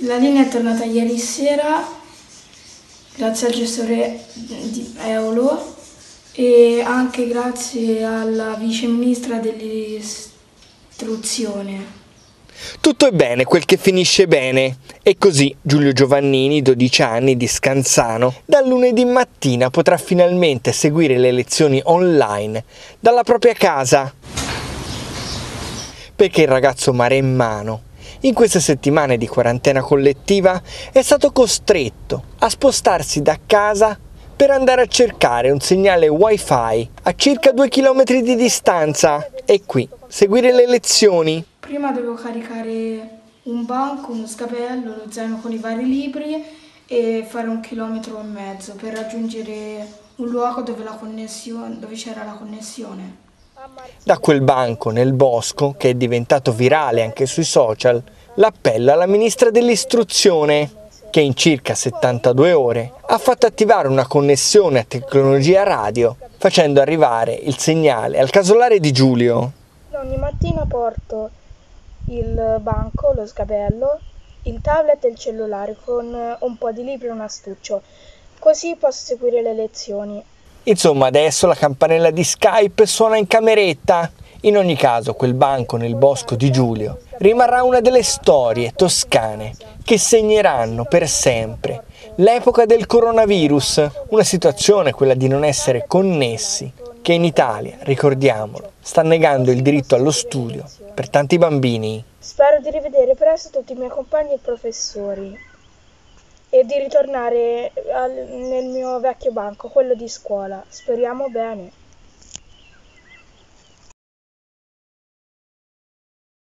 La linea è tornata ieri sera grazie al gestore di Eolo e anche grazie alla vice ministra dell'istruzione. Tutto è bene quel che finisce bene e così Giulio Giovannini, 12 anni, di Scanzano, dal lunedì mattina potrà finalmente seguire le lezioni online dalla propria casa. Perché il ragazzo maremmano in queste settimane di quarantena collettiva è stato costretto a spostarsi da casa per andare a cercare un segnale wifi a circa 2 km di distanza e qui seguire le lezioni. Prima dovevo caricare un banco, uno sgabello, lo zaino con i vari libri e fare 1,5 chilometri per raggiungere un luogo dove c'era la connessione. Da quel banco nel bosco, che è diventato virale anche sui social, l'appello alla ministra dell'istruzione, che in circa 72 ore ha fatto attivare una connessione a tecnologia radio, facendo arrivare il segnale al casolare di Giulio. Ogni mattina porto il banco, lo sgabello, il tablet e il cellulare con un po' di libri e un astuccio, così posso seguire le lezioni. Insomma, adesso la campanella di Skype suona in cameretta. In ogni caso, quel banco nel bosco di Giulio rimarrà una delle storie toscane che segneranno per sempre l'epoca del coronavirus, una situazione, quella di non essere connessi, che in Italia, ricordiamolo, sta negando il diritto allo studio per tanti bambini. Spero di rivedere presto tutti i miei compagni e professori e di ritornare nel mio vecchio banco, quello di scuola. Speriamo bene.